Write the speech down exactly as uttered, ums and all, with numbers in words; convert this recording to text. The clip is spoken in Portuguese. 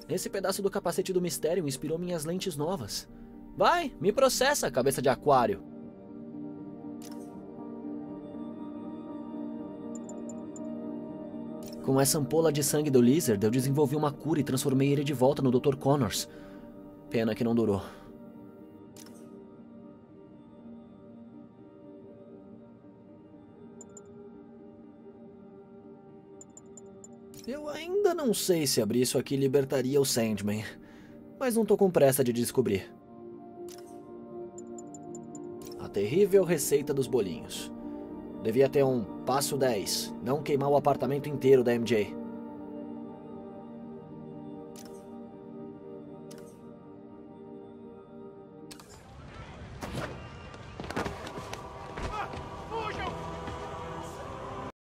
Esse pedaço do capacete do mistério inspirou minhas lentes novas. Vai, me processa, cabeça de aquário. Com essa ampola de sangue do Lizard, eu desenvolvi uma cura e transformei ele de volta no doutor Connors. Pena que não durou. Eu ainda não sei se abrir isso aqui libertaria o Sandman, mas não tô com pressa de descobrir. A terrível receita dos bolinhos. Devia ter um passo dez, não queimar o apartamento inteiro da M J.